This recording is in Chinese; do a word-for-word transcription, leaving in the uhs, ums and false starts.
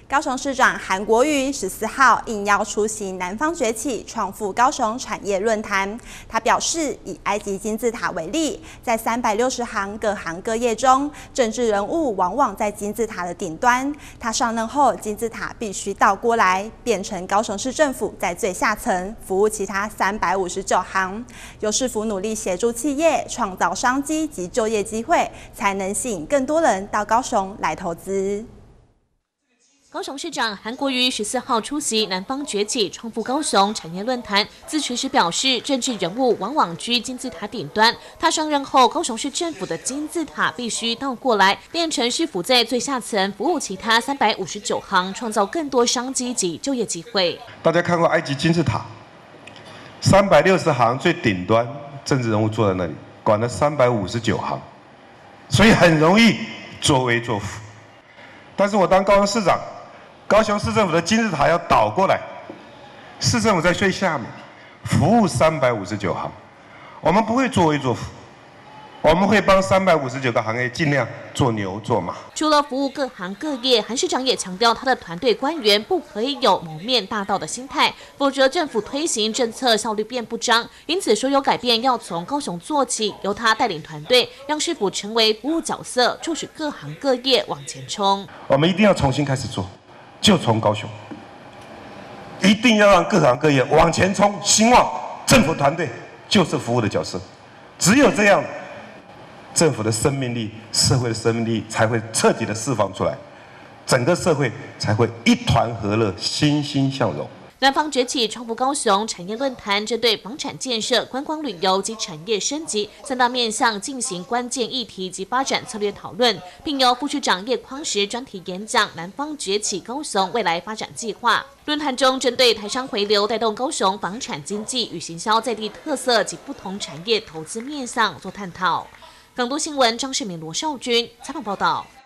高雄市长韩国瑜十四号应邀出席南方崛起创富高雄产业论坛。他表示，以埃及金字塔为例，在三百六十行各行各业中，政治人物往往在金字塔的顶端。他上任后，金字塔必须倒过来，变成高雄市政府在最下层，服务其他三百五十九行。由市府努力协助企业创造商机及就业机会，才能吸引更多人到高雄来投资。 高雄市长韩国瑜十四号出席南方崛起创富高雄产业论坛，致辞时表示，政治人物往往居金字塔顶端。他上任后，高雄市政府的金字塔必须倒过来，变成市府在最下层，服务其他三百五十九行，创造更多商机及就业机会。 大家看过埃及金字塔，三百六十行最顶端，政治人物坐在那里，管了三百五十九行，所以很容易作威作福。但是我当高雄市长。 高雄市政府的金字塔要倒过来，市政府在最下面，服务三百五十九行。我们不会作威作福，我们会帮三百五十九个行业尽量做牛做马。 除了服务各行各业，韩市长也强调，他的团队官员不可以有蒙面大盗的心态，否则政府推行政策效率变不彰。因此，所有改变要从高雄做起，由他带领团队，让市府成为服务角色，促使各行各业往前冲。 我们一定要重新开始做。 就从高雄，一定要让各行各业往前冲，兴旺。政府团队就是服务的角色，只有这样，政府的生命力、社会的生命力才会彻底的释放出来，整个社会才会一团和乐、欣欣向荣。 南方崛起创富高雄产业论坛针对房产建设、观光旅游及产业升级三大面向进行关键议题及发展策略讨论，并由副市长叶匡时专题演讲南方崛起高雄未来发展计划。论坛中，针对台商回流带动高雄房产经济与行销在地特色及不同产业投资面向做探讨。港都新闻张世明、罗少军采访报道。